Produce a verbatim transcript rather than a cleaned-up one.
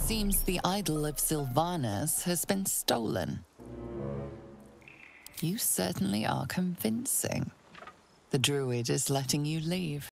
Seems the idol of Silvanus has been stolen. You certainly are convincing. The druid is letting you leave.